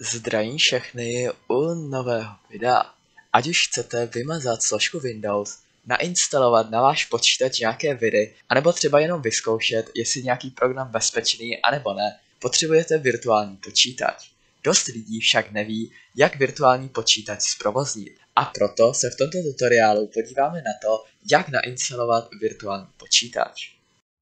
Zdravím všechny u nového videa. Ať už chcete vymazat složku Windows, nainstalovat na váš počítač nějaké viry, anebo třeba jenom vyzkoušet, jestli nějaký program bezpečný anebo ne, potřebujete virtuální počítač. Dost lidí však neví, jak virtuální počítač zprovoznit. A proto se v tomto tutoriálu podíváme na to, jak nainstalovat virtuální počítač.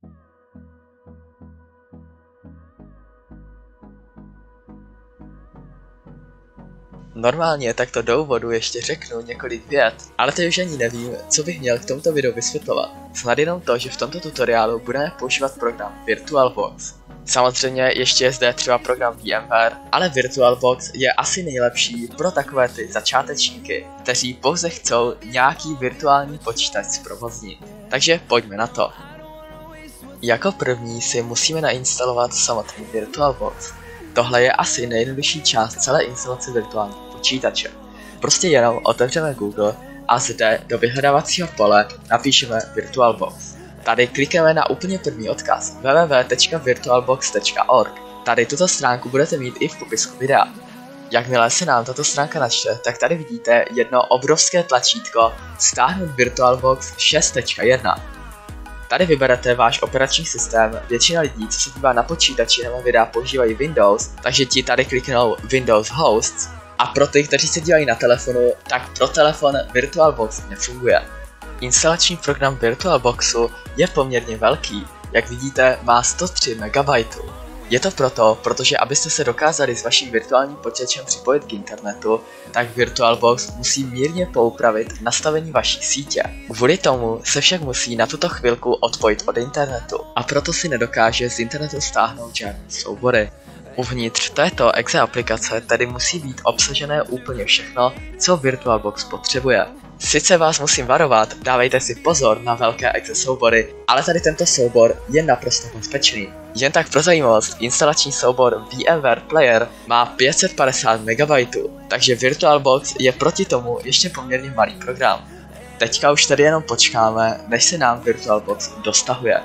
Normálně takto do úvodu ještě řeknu několik vět, ale teď už ani nevím, co bych měl k tomuto videu vysvětlovat. Snad jenom to, že v tomto tutoriálu budeme používat program VirtualBox. Samozřejmě ještě je zde třeba program VMware, ale VirtualBox je asi nejlepší pro takové ty začátečníky, kteří pouze chcou nějaký virtuální počítač zprovoznit. Takže pojďme na to. Jako první si musíme nainstalovat samotný VirtualBox. Tohle je asi nejjednodušší část celé instalace virtuálního počítače. Prostě jenom otevřeme Google a zde do vyhledávacího pole napíšeme VirtualBox. Tady klikneme na úplně první odkaz www.virtualbox.org. Tady tuto stránku budete mít i v popisku videa. Jakmile se nám tato stránka načte, tak tady vidíte jedno obrovské tlačítko stáhnout VirtualBox 6.1. Tady vyberete váš operační systém, většina lidí, co se dívá na počítači nebo videa, používají Windows, takže ti tady kliknou Windows Hosts, a pro ty, kteří se dívají na telefonu, tak pro telefon VirtualBox nefunguje. Instalační program VirtualBoxu je poměrně velký, jak vidíte má 103 MB. Je to proto, protože abyste se dokázali s vaším virtuálním počítačem připojit k internetu, tak VirtualBox musí mírně poupravit nastavení vaší sítě. Kvůli tomu se však musí na tuto chvilku odpojit od internetu a proto si nedokáže z internetu stáhnout žádné soubory. Uvnitř této exe aplikace tedy musí být obsažené úplně všechno, co VirtualBox potřebuje. Sice vás musím varovat, dávejte si pozor na velké exe soubory, ale tady tento soubor je naprosto bezpečný. Jen tak pro zajímavost, instalační soubor VMware Player má 550 MB, takže VirtualBox je proti tomu ještě poměrně malý program. Teďka už tady jenom počkáme, než se nám VirtualBox dostahuje.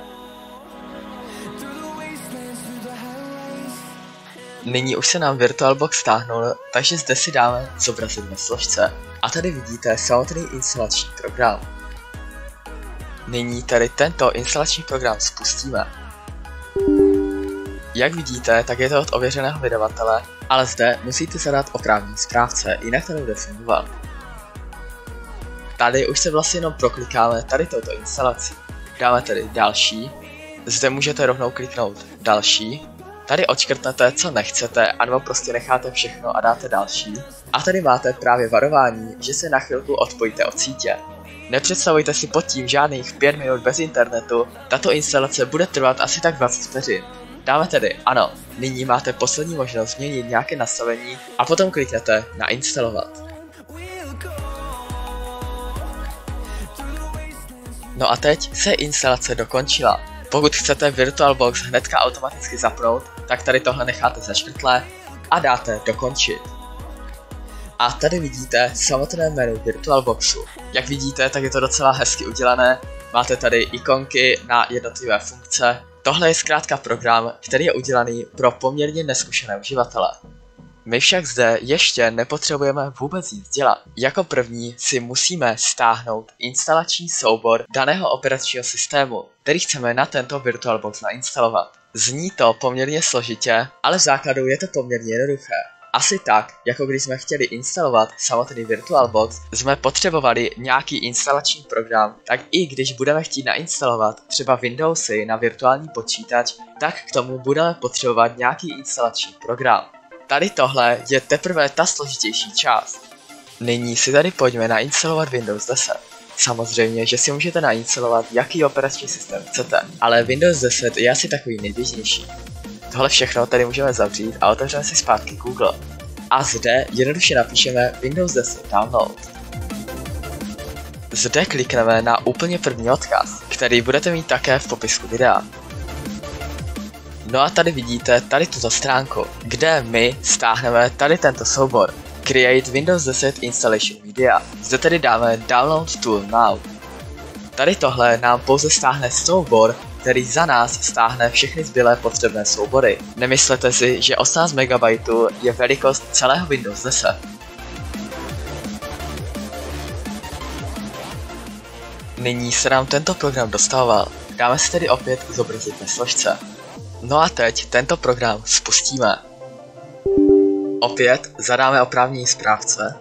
Nyní už se nám VirtualBox stáhnul, takže zde si dáme zobrazit ve složce. A tady vidíte samotný instalační program. Nyní tady tento instalační program spustíme. Jak vidíte, tak je to od ověřeného vydavatele, ale zde musíte zadat oprávnění správce, jinak to nebude fungovat. Tady už se vlastně jenom proklikáme tady touto instalací. Dáme tady další, zde můžete rovnou kliknout další. Tady odškrtnete, co nechcete, anebo prostě necháte všechno a dáte další. A tady máte právě varování, že se na chvilku odpojíte od sítě. Nepředstavujte si pod tím žádných 5 minut bez internetu, tato instalace bude trvat asi tak 20 vteřin. Dáme tedy ano, nyní máte poslední možnost změnit nějaké nastavení a potom kliknete na instalovat. No a teď se instalace dokončila. Pokud chcete VirtualBox hnedka automaticky zapnout, tak tady tohle necháte zaškrtlé a dáte dokončit. A tady vidíte samotné menu VirtualBoxu. Jak vidíte, tak je to docela hezky udělané, máte tady ikonky na jednotlivé funkce. Tohle je zkrátka program, který je udělaný pro poměrně nezkušené uživatele. My však zde ještě nepotřebujeme vůbec nic dělat. Jako první si musíme stáhnout instalační soubor daného operačního systému, který chceme na tento VirtualBox nainstalovat. Zní to poměrně složitě, ale v základu je to poměrně jednoduché. Asi tak, jako když jsme chtěli instalovat samotný VirtualBox, jsme potřebovali nějaký instalační program, tak i když budeme chtít nainstalovat třeba Windowsy na virtuální počítač, tak k tomu budeme potřebovat nějaký instalační program. Tady tohle je teprve ta složitější část. Nyní si tady pojďme nainstalovat Windows 10. Samozřejmě, že si můžete nainstalovat jaký operační systém chcete, ale Windows 10 je asi takový nejběžnější. Tohle všechno tady můžeme zavřít a otevřeme si zpátky Google. A zde jednoduše napíšeme Windows 10 Download. Zde klikneme na úplně první odkaz, který budete mít také v popisku videa. No a tady vidíte tady tuto stránku, kde my stáhneme tady tento soubor Create Windows 10 Installation Media. Zde tedy dáme Download Tool Now. Tady tohle nám pouze stáhne soubor který za nás stáhne všechny zbylé potřebné soubory. Nemyslete si, že 18 MB je velikost celého Windows 10. Nyní se nám tento program dostával. Dáme si tedy opět zobrazit ve složce. No a teď tento program spustíme. Opět zadáme oprávnění správce.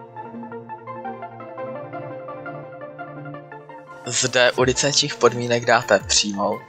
Zde u licenčních podmínek dáte přijmout.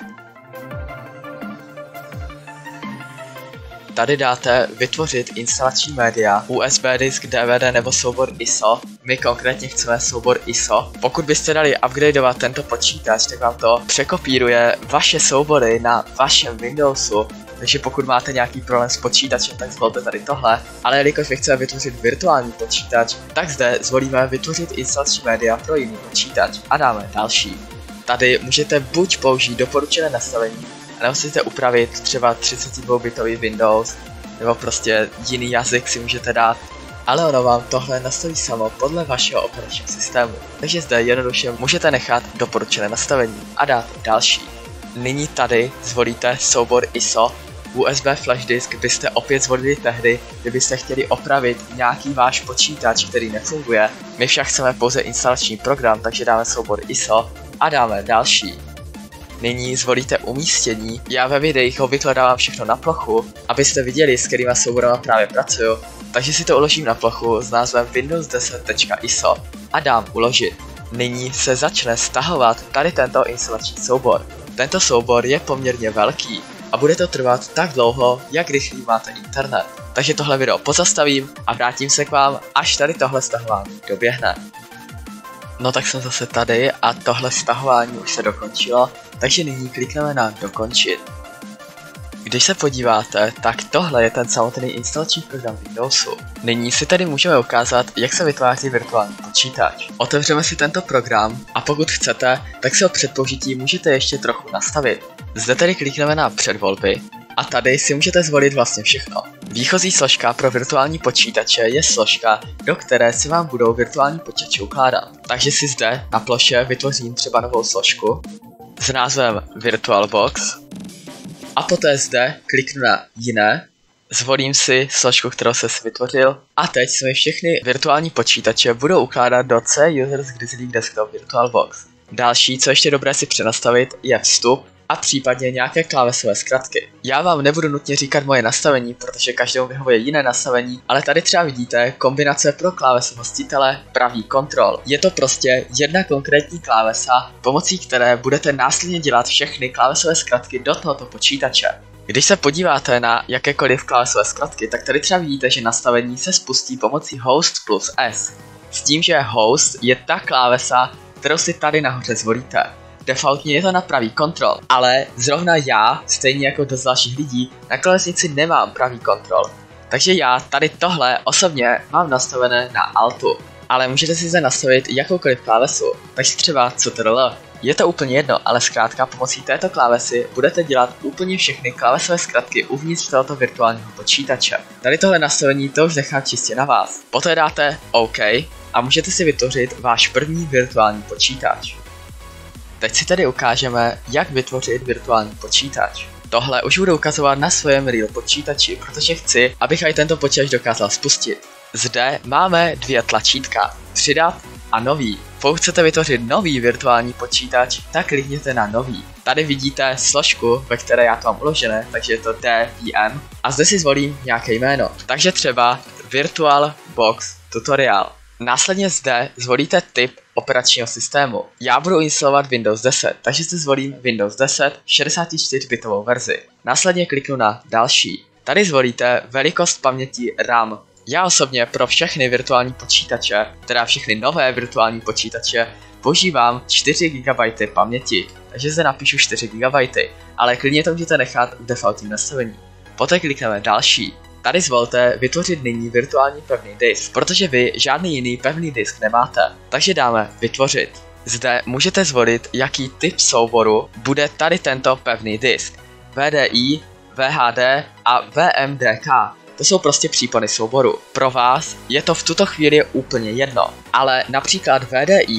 Tady dáte vytvořit instalační média, USB disk, DVD nebo soubor ISO. My konkrétně chceme soubor ISO. Pokud byste dali upgradeovat tento počítač, tak vám to překopíruje vaše soubory na vašem Windowsu. Takže pokud máte nějaký problém s počítačem, tak zvolte tady tohle. Ale jelikož vy chceme vytvořit virtuální počítač, tak zde zvolíme vytvořit instalační média pro jiný počítač a dáme další. Tady můžete buď použít doporučené nastavení, nebo musíte upravit třeba 32-bitový Windows, nebo prostě jiný jazyk si můžete dát, ale ono vám tohle nastaví samo podle vašeho operačního systému. Takže zde jednoduše můžete nechat doporučené nastavení a dát další. Nyní tady zvolíte soubor ISO. USB flash disk byste opět zvolili tehdy, kdybyste chtěli opravit nějaký váš počítač, který nefunguje. My však chceme pouze instalační program, takže dáme soubor ISO a dáme další. Nyní zvolíte umístění. Já ve videích obvykle dávám všechno na plochu, abyste viděli, s kterýma souborama právě pracuju. Takže si to uložím na plochu s názvem Windows 10.ISO a dám uložit. Nyní se začne stahovat tady tento instalační soubor. Tento soubor je poměrně velký a bude to trvat tak dlouho, jak rychlý máte internet. Takže tohle video pozastavím a vrátím se k vám, až tady tohle stahování doběhne. No tak jsem zase tady a tohle stahování už se dokončilo, takže nyní klikneme na dokončit. Když se podíváte, tak tohle je ten samotný instalační program Windowsu. Nyní si tady můžeme ukázat, jak se vytváří virtuální počítač. Otevřeme si tento program a pokud chcete, tak si ho před použitím můžete ještě trochu nastavit. Zde tedy klikneme na předvolby a tady si můžete zvolit vlastně všechno. Výchozí složka pro virtuální počítače je složka, do které si vám budou virtuální počítače ukládat. Takže si zde na ploše vytvořím třeba novou složku s názvem VirtualBox a poté zde kliknu na jiné, zvolím si složku, kterou jsem si vytvořil a teď se mi všechny virtuální počítače budou ukládat do C Users Grizzly Desktop VirtualBox. Další, co ještě dobré si přenastavit, je vstup a případně nějaké klávesové zkratky. Já vám nebudu nutně říkat moje nastavení, protože každému vyhovuje jiné nastavení, ale tady třeba vidíte kombinace pro klávesu hostitele, pravý kontrol. Je to prostě jedna konkrétní klávesa, pomocí které budete následně dělat všechny klávesové zkratky do tohoto počítače. Když se podíváte na jakékoliv klávesové zkratky, tak tady třeba vidíte, že nastavení se spustí pomocí Host plus S. S tím, že Host je ta klávesa, kterou si tady nahoře zvolíte. Defaultně je to na pravý kontrol, ale zrovna já, stejně jako dost dalších lidí, na klávesnici nemám pravý kontrol. Takže já tady tohle osobně mám nastavené na Altu, ale můžete si zde nastavit jakoukoliv klávesu, takže třeba Ctrl. Je to úplně jedno, ale zkrátka pomocí této klávesy budete dělat úplně všechny klávesové zkratky uvnitř tohoto virtuálního počítače. Tady tohle nastavení to už nechám čistě na vás. Poté dáte OK a můžete si vytvořit váš první virtuální počítač. Teď si tedy ukážeme, jak vytvořit virtuální počítač. Tohle už budu ukazovat na svém real počítači, protože chci, abych i tento počítač dokázal spustit. Zde máme dvě tlačítka, přidat a nový. Pokud chcete vytvořit nový virtuální počítač, tak klikněte na nový. Tady vidíte složku, ve které já to mám uložené, takže je to DVM a zde si zvolím nějaké jméno. Takže třeba VirtualBox Tutorial. Následně zde zvolíte typ operačního systému. Já budu instalovat Windows 10, takže si zvolím Windows 10 64-bitovou verzi. Následně kliknu na další. Tady zvolíte velikost paměti RAM. Já osobně pro všechny virtuální počítače, teda všechny nové virtuální počítače, používám 4 GB paměti, takže zde napíšu 4 GB, ale klidně to můžete nechat v defaultním nastavení. Poté klikneme další. Tady zvolte vytvořit nyní virtuální pevný disk, protože vy žádný jiný pevný disk nemáte, takže dáme vytvořit. Zde můžete zvolit, jaký typ souboru bude tady tento pevný disk. VDI, VHD a VMDK. To jsou prostě přípony souboru. Pro vás je to v tuto chvíli úplně jedno, ale například VDI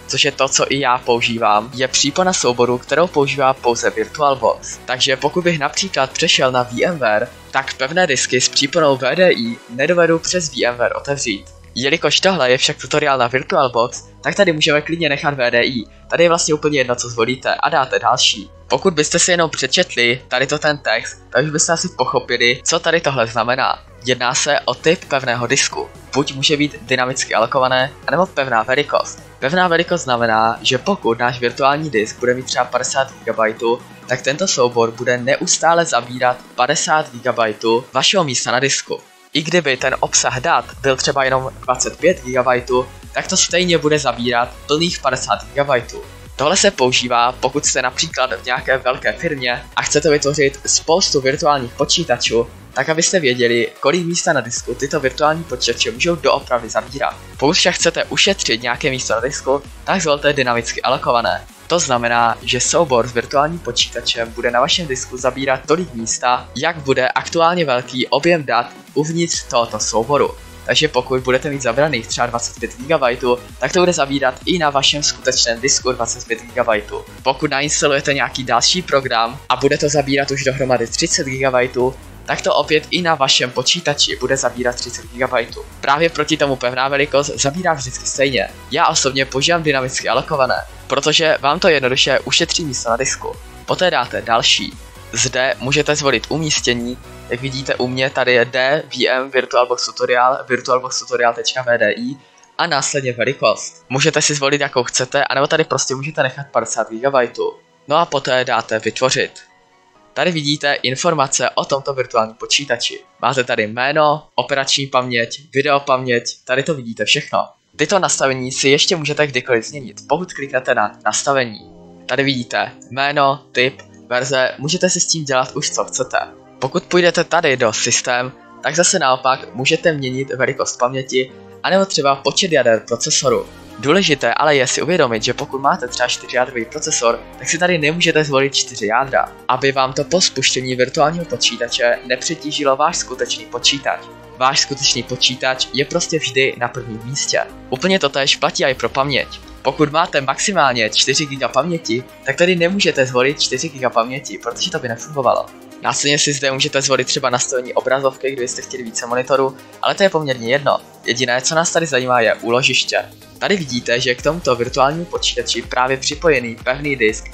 což je to, co i já používám, je přípona souboru, kterou používá pouze VirtualBox. Takže pokud bych například přešel na VMware, tak pevné disky s příponou VDI nedovedu přes VMware otevřít. Jelikož tohle je však tutoriál na VirtualBox, tak tady můžeme klidně nechat VDI. Tady je vlastně úplně jedno, co zvolíte a dáte další. Pokud byste si jenom přečetli tady ten text, tak už byste asi pochopili, co tady tohle znamená. Jedná se o typ pevného disku. Buď může být dynamicky alokované, anebo pevná velikost. Pevná velikost znamená, že pokud náš virtuální disk bude mít třeba 50 GB, tak tento soubor bude neustále zabírat 50 GB vašeho místa na disku. I kdyby ten obsah dat byl třeba jenom 25 GB, tak to stejně bude zabírat plných 50 GB. Tohle se používá, pokud jste například v nějaké velké firmě a chcete vytvořit spoustu virtuálních počítačů, tak abyste věděli, kolik místa na disku tyto virtuální počítače můžou doopravdy zabírat. Pokud však chcete ušetřit nějaké místo na disku, tak zvolte dynamicky alokované. To znamená, že soubor s virtuálním počítačem bude na vašem disku zabírat tolik místa, jak bude aktuálně velký objem dat uvnitř tohoto souboru. Takže pokud budete mít zabraných třeba 25 GB, tak to bude zabírat i na vašem skutečném disku 25 GB. Pokud nainstalujete nějaký další program a bude to zabírat už dohromady 30 GB, tak to opět i na vašem počítači bude zabírat 30 GB. Právě proti tomu pevná velikost zabírá vždycky stejně. Já osobně používám dynamicky alokované, protože vám to jednoduše ušetří místo na disku. Poté dáte další. Zde můžete zvolit umístění, jak vidíte u mě tady je DVM VirtualBox Tutorial, virtualboxtutorial.vdi a následně velikost. Můžete si zvolit jakou chcete, anebo tady prostě můžete nechat 50 GB. No a poté dáte vytvořit. Tady vidíte informace o tomto virtuálním počítači. Máte tady jméno, operační paměť, videopaměť, tady to vidíte všechno. Tyto nastavení si ještě můžete kdykoliv změnit, pokud kliknete na nastavení. Tady vidíte jméno, typ, verze, můžete si s tím dělat už co chcete. Pokud půjdete tady do systém, tak zase naopak můžete měnit velikost paměti, anebo třeba počet jader procesoru. Důležité ale je si uvědomit, že pokud máte třeba 4jádrový procesor, tak si tady nemůžete zvolit 4 jádra, aby vám to po spuštění virtuálního počítače nepřetížilo váš skutečný počítač. Váš skutečný počítač je prostě vždy na prvním místě. Úplně totéž platí i pro paměť. Pokud máte maximálně 4 GB paměti, tak tady nemůžete zvolit 4 GB paměti, protože to by nefungovalo. Následně si zde můžete zvolit třeba nastavení obrazovky, kdybyste chtěli více monitoru, ale to je poměrně jedno. Jediné, co nás tady zajímá, je úložiště. Tady vidíte, že k tomuto virtuálnímu počítači právě připojený pevný disk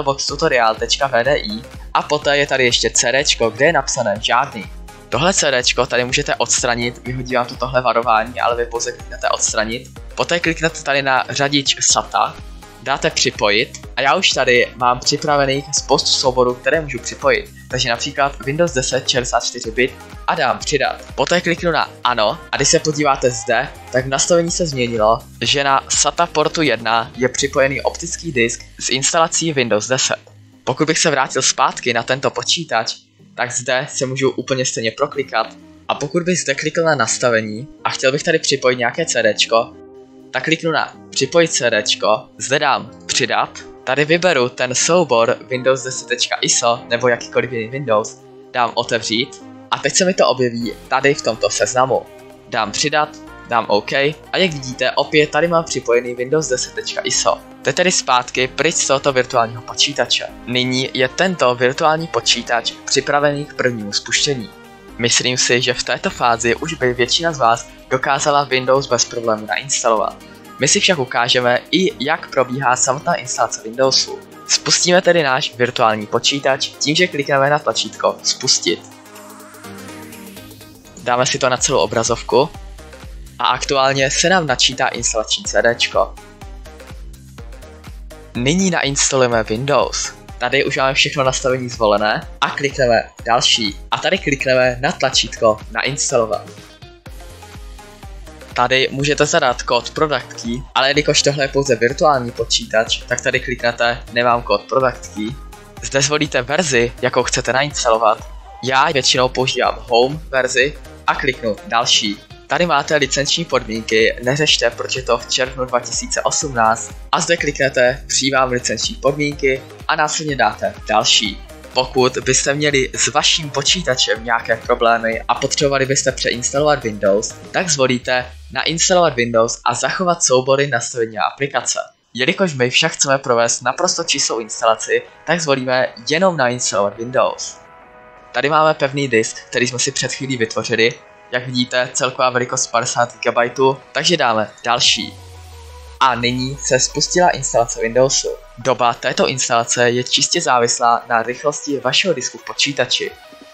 virtualboxtutorial.vdi a poté je tady ještě CD, kde je napsané žádný. Tohle CD tady můžete odstranit, vyhodí vám to tohle varování, ale vy pouze kliknete odstranit. Poté kliknete tady na řadič SATA, dáte připojit a já už tady mám připravených spoustu souborů, které můžu připojit. Takže například Windows 10 64 bit a dám přidat. Poté kliknu na ano a když se podíváte zde, tak v nastavení se změnilo, že na SATA portu 1 je připojený optický disk s instalací Windows 10. Pokud bych se vrátil zpátky na tento počítač, tak zde se můžu úplně stejně proklikat a pokud bych zde klikl na nastavení a chtěl bych tady připojit nějaké CDčko, tak kliknu na připojit CDčko, zde dám přidat, tady vyberu ten soubor Windows 10.ISO nebo jakýkoliv jiný Windows, dám otevřít a teď se mi to objeví tady v tomto seznamu. Dám přidat, dám OK a jak vidíte opět tady mám připojený Windows 10.ISO. To je tedy zpátky pryč z tohoto virtuálního počítače. Nyní je tento virtuální počítač připravený k prvnímu spuštění. Myslím si, že v této fázi už by většina z vás dokázala Windows bez problémů nainstalovat. My si však ukážeme i jak probíhá samotná instalace Windowsu. Spustíme tedy náš virtuální počítač tím, že klikneme na tlačítko Spustit. Dáme si to na celou obrazovku a aktuálně se nám načítá instalační CDčko. Nyní nainstalujeme Windows. Tady už máme všechno nastavení zvolené a klikneme další. A tady klikneme na tlačítko Nainstalovat. Tady můžete zadat kód product key, ale jelikož tohle je pouze virtuální počítač, tak tady kliknete Nemám kód product key. Zde zvolíte verzi, jakou chcete nainstalovat. Já většinou používám Home verzi a kliknu Další. Tady máte licenční podmínky, neřešte, proč je to v červnu 2018 a zde kliknete Přijímám licenční podmínky a následně dáte Další. Pokud byste měli s vaším počítačem nějaké problémy a potřebovali byste přeinstalovat Windows, tak zvolíte Nainstalovat Windows a zachovat soubory nastavení a aplikace. Jelikož my však chceme provést naprosto čistou instalaci, tak zvolíme jenom nainstalovat Windows. Tady máme pevný disk, který jsme si před chvílí vytvořili. Jak vidíte, celková velikost 50 GB, takže dáme další. A nyní se spustila instalace Windowsu. Doba této instalace je čistě závislá na rychlosti vašeho disku v počítači.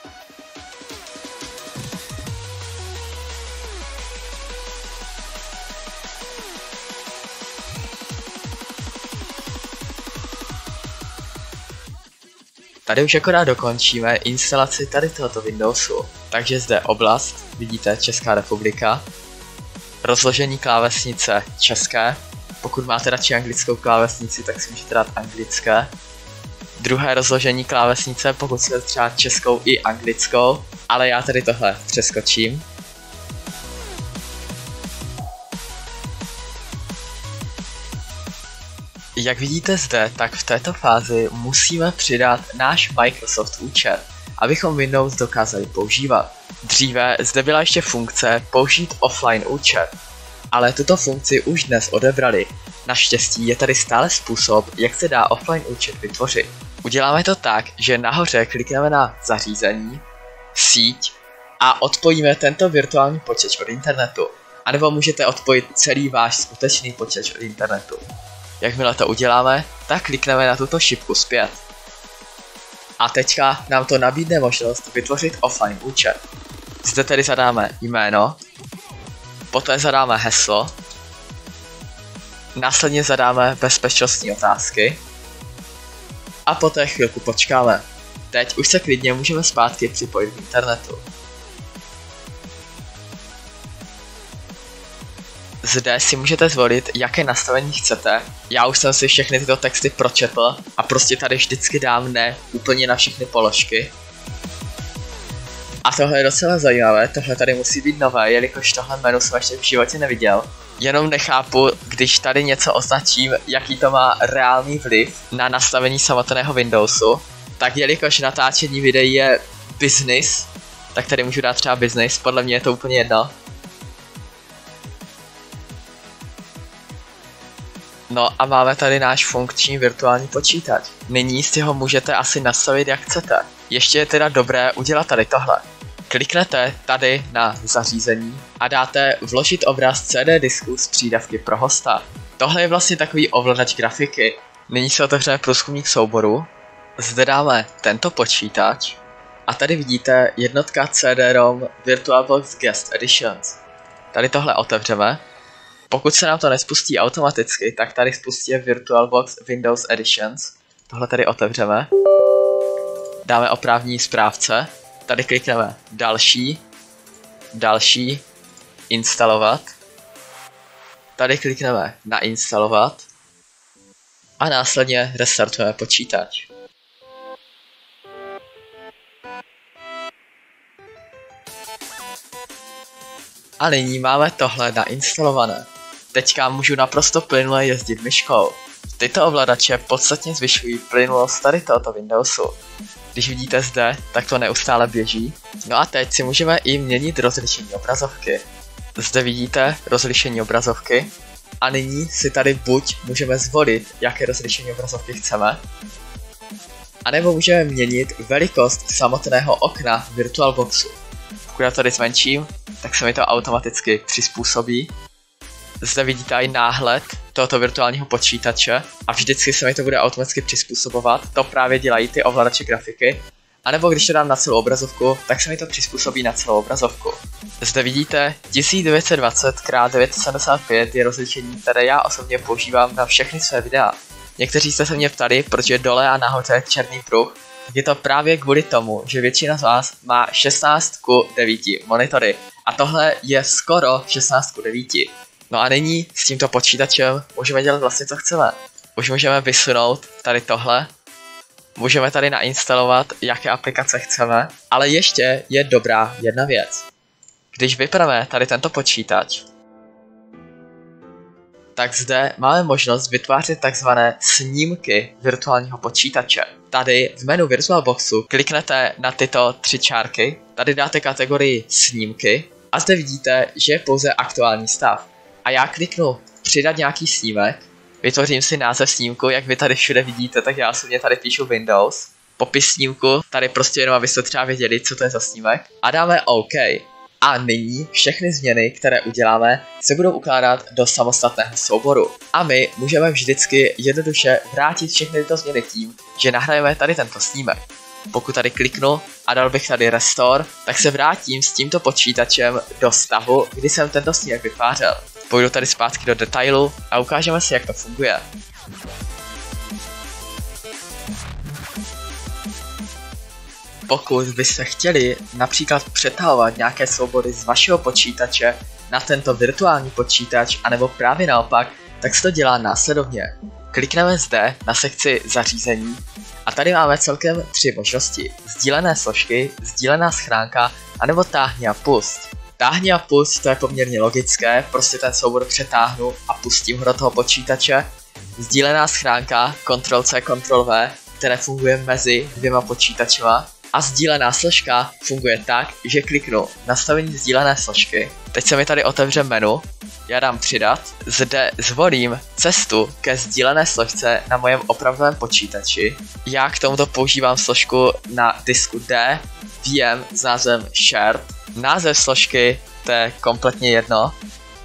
Tady už akorát dokončíme instalaci tady tohoto Windowsu. Takže zde oblast, vidíte Česká republika, rozložení klávesnice české, pokud máte radši anglickou klávesnici, tak si můžete dát anglické. Druhé rozložení klávesnice, pokud si třeba českou i anglickou, ale já tady tohle přeskočím. Jak vidíte zde, tak v této fázi musíme přidat náš Microsoft účet, abychom Windows dokázali používat. Dříve zde byla ještě funkce použít offline účet, ale tuto funkci už dnes odebrali. Naštěstí je tady stále způsob, jak se dá offline účet vytvořit. Uděláme to tak, že nahoře klikneme na zařízení, síť a odpojíme tento virtuální počítač od internetu. A nebo můžete odpojit celý váš skutečný počítač od internetu. Jakmile to uděláme, tak klikneme na tuto šipku zpět. A teďka nám to nabídne možnost vytvořit offline účet. Zde tedy zadáme jméno, poté zadáme heslo, následně zadáme bezpečnostní otázky a poté chvilku počkáme. Teď už se klidně můžeme zpátky připojit k internetu. Zde si můžete zvolit, jaké nastavení chcete. Já už jsem si všechny tyto texty pročetl a prostě tady vždycky dám ne úplně na všechny položky. A tohle je docela zajímavé, tohle tady musí být nové, jelikož tohle menu jsem ještě v životě neviděl. Jenom nechápu, když tady něco označím, jaký to má reálný vliv na nastavení samotného Windowsu. Tak jelikož natáčení videí je business, tak tady můžu dát třeba business, podle mě je to úplně jedno. No a máme tady náš funkční virtuální počítač. Nyní si ho můžete asi nastavit jak chcete. Ještě je teda dobré udělat tady tohle. Kliknete tady na zařízení a dáte vložit obraz CD disku z přídavky pro hosta. Tohle je vlastně takový ovladač grafiky. Nyní si otevřeme průzkumník souboru. Zde dáme tento počítač. A tady vidíte jednotka CD-ROM VirtualBox Guest Editions. Tady tohle otevřeme. Pokud se nám to nespustí automaticky, tak tady spustí VirtualBox Windows Editions. Tohle tady otevřeme. Dáme oprávnění správce. Tady klikneme další, další, instalovat. Tady klikneme nainstalovat. A následně restartujeme počítač. A nyní máme tohle nainstalované. Teďka můžu naprosto plynule jezdit myškou. Tyto ovladače podstatně zvyšují plynulost tady tohoto Windowsu. Když vidíte zde, tak to neustále běží. No a teď si můžeme i měnit rozlišení obrazovky. Zde vidíte rozlišení obrazovky. A nyní si tady buď můžeme zvolit, jaké rozlišení obrazovky chceme, anebo můžeme měnit velikost samotného okna VirtualBoxu. Pokud já tady zmenším, tak se mi to automaticky přizpůsobí. Zde vidíte i náhled tohoto virtuálního počítače a vždycky se mi to bude automaticky přizpůsobovat. To právě dělají ty ovladače grafiky. A nebo když to dám na celou obrazovku, tak se mi to přizpůsobí na celou obrazovku. Zde vidíte 1920x975 je rozlišení, které já osobně používám na všechny své videa. Někteří jste se mě ptali, proč je dole a nahoře černý pruh. Je to právě kvůli tomu, že většina z vás má 16:9 monitory a tohle je skoro 16:9. No a nyní s tímto počítačem můžeme dělat vlastně co chceme. Už můžeme vysunout tady tohle, můžeme tady nainstalovat jaké aplikace chceme, ale ještě je dobrá jedna věc. Když vypneme tady tento počítač, tak zde máme možnost vytvářet takzvané snímky virtuálního počítače. Tady v menu VirtualBoxu kliknete na tyto 3 čárky, tady dáte kategorii snímky a zde vidíte, že je pouze aktuální stav. A já kliknu přidat nějaký snímek vytvořím si název snímku, jak vy tady všude vidíte, tak já osobně tady píšu Windows. Popis snímku, tady prostě jenom abyste třeba věděli, co to je za snímek. A dáme OK. A nyní všechny změny, které uděláme, se budou ukládat do samostatného souboru. A my můžeme vždycky jednoduše vrátit všechny tyto změny tím, že nahrajeme tady tento snímek. Pokud tady kliknu a dal bych tady Restore, tak se vrátím s tímto počítačem do stavu, kdy jsem tento snímek vytvářel. Půjdu tady zpátky do detailu a ukážeme si, jak to funguje. Pokud byste chtěli například přetahovat nějaké soubory z vašeho počítače na tento virtuální počítač, anebo právě naopak, tak se to dělá následovně. Klikneme zde na sekci zařízení a tady máme celkem 3 možnosti. Sdílené složky, sdílená schránka, anebo táhni a pust. Táhni a pust, to je poměrně logické, prostě ten soubor přetáhnu a pustím ho do toho počítače. Sdílená schránka, Ctrl+C, Ctrl+V, které funguje mezi dvěma počítačema. A sdílená složka funguje tak, že kliknu nastavení sdílené složky. Teď se mi tady otevře menu, já dám přidat, zde zvolím cestu ke sdílené složce na mojem opravdovém počítači. Já k tomuto používám složku na disku D, VM s názvem Shared. Název složky, to je kompletně jedno.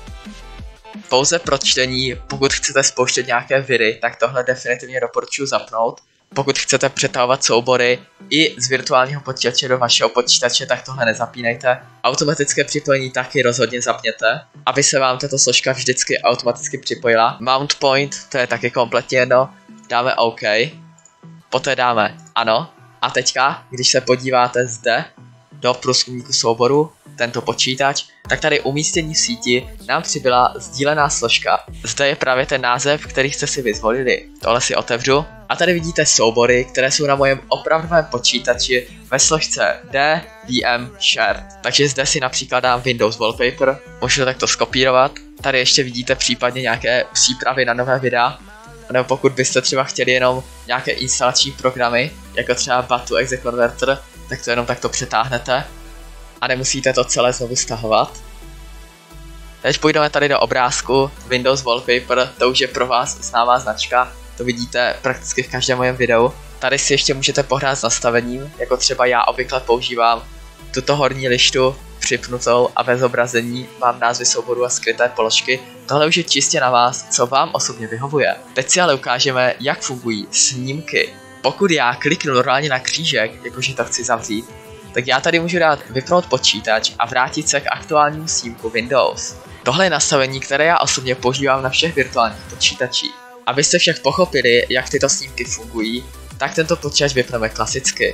Pouze pro čtení, pokud chcete spouštět nějaké viry, tak tohle definitivně doporučuji zapnout. Pokud chcete přetahovat soubory i z virtuálního počítače do vašeho počítače, tak tohle nezapínejte. Automatické připojení taky rozhodně zapněte, aby se vám tato složka vždycky automaticky připojila. Mount point, to je taky kompletně jedno, dáme OK, poté dáme ano. A teďka, když se podíváte zde do průzkumníku souboru, tento počítač, tak tady umístění v síti nám přibyla sdílená složka. Zde je právě ten název, který jste si vyzvolili. Tohle si otevřu. A tady vidíte soubory, které jsou na mojem opravdovém počítači ve složce D, VM, Shared. Takže zde si například dám Windows Wallpaper, můžu to takto skopírovat. Tady ještě vidíte případně nějaké přípravy na nové videa. Nebo pokud byste třeba chtěli jenom nějaké instalační programy, jako třeba Bat2Exe Converter, tak to jenom takto přetáhnete. A nemusíte to celé znovu stahovat. Teď půjdeme tady do obrázku Windows Wallpaper, to už je pro vás známá značka, to vidíte prakticky v každém mojem videu. Tady si ještě můžete pohrát s nastavením, jako třeba já obvykle používám tuto horní lištu připnutou a ve zobrazení mám názvy souborů a skryté položky. Tohle už je čistě na vás, co vám osobně vyhovuje. Teď si ale ukážeme, jak fungují snímky. Pokud já kliknu normálně na křížek, jakože to chci zavřít, tak já tady můžu dát vypnout počítač a vrátit se k aktuálnímu snímku Windows. Tohle je nastavení, které já osobně používám na všech virtuálních počítačích. Abyste však pochopili, jak tyto snímky fungují, tak tento počítač vypneme klasicky.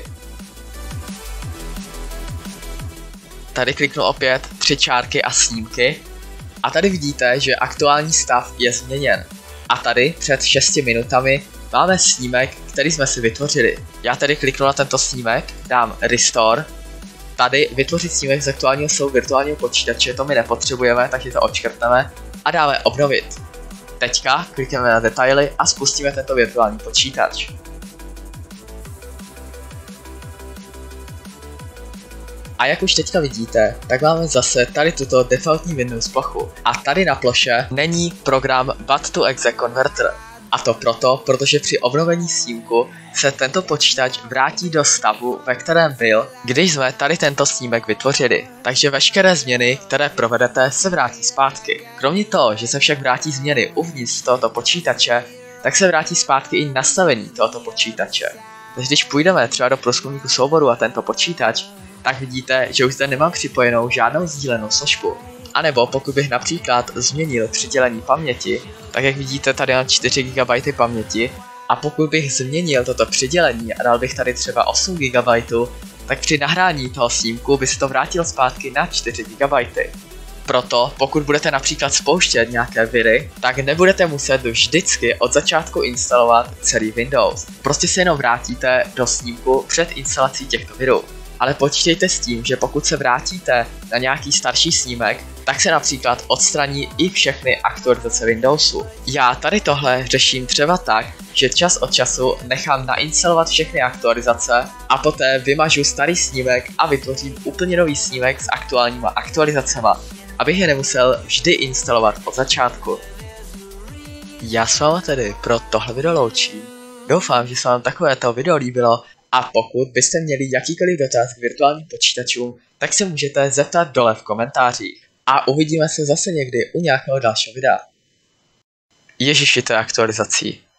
Tady kliknu opět 3 čárky a snímky a tady vidíte, že aktuální stav je změněn. A tady před 6 minutami máme snímek, který jsme si vytvořili. Já tady kliknu na tento snímek, dám Restore. Tady vytvořit snímek z aktuálního stavu virtuálního počítače, to my nepotřebujeme, takže to odškrtneme a dáme obnovit. Teďka klikneme na detaily a spustíme tento virtuální počítač. A jak už teďka vidíte, tak máme zase tady tuto defaultní Windows plochu. A tady na ploše není program Bat2Exe Converter. A to proto, protože při obnovení snímku se tento počítač vrátí do stavu, ve kterém byl, když jsme tady tento snímek vytvořili. Takže veškeré změny, které provedete, se vrátí zpátky. Kromě toho, že se však vrátí změny uvnitř tohoto počítače, tak se vrátí zpátky i nastavení tohoto počítače. Takže když půjdeme třeba do průzkumníku souboru a tento počítač, tak vidíte, že už zde nemám připojenou žádnou sdílenou složku. A nebo pokud bych například změnil přidělení paměti, tak jak vidíte, tady mám 4 GB paměti, a pokud bych změnil toto přidělení a dal bych tady třeba 8 GB, tak při nahrání toho snímku by se to vrátilo zpátky na 4 GB. Proto, pokud budete například spouštět nějaké viry, tak nebudete muset vždycky od začátku instalovat celý Windows. Prostě se jenom vrátíte do snímku před instalací těchto virů. Ale počítejte s tím, že pokud se vrátíte na nějaký starší snímek, tak se například odstraní i všechny aktualizace Windowsu. Já tady tohle řeším třeba tak, že čas od času nechám nainstalovat všechny aktualizace a poté vymažu starý snímek a vytvořím úplně nový snímek s aktuálníma aktualizacema, abych je nemusel vždy instalovat od začátku. Já s váma tedy pro tohle video loučím. Doufám, že se vám takovéto video líbilo a pokud byste měli jakýkoliv dotaz k virtuálním počítačům, tak se můžete zeptat dole v komentářích. A uvidíme se zase někdy u nějakého dalšího videa. Ježiši, to je aktualizací.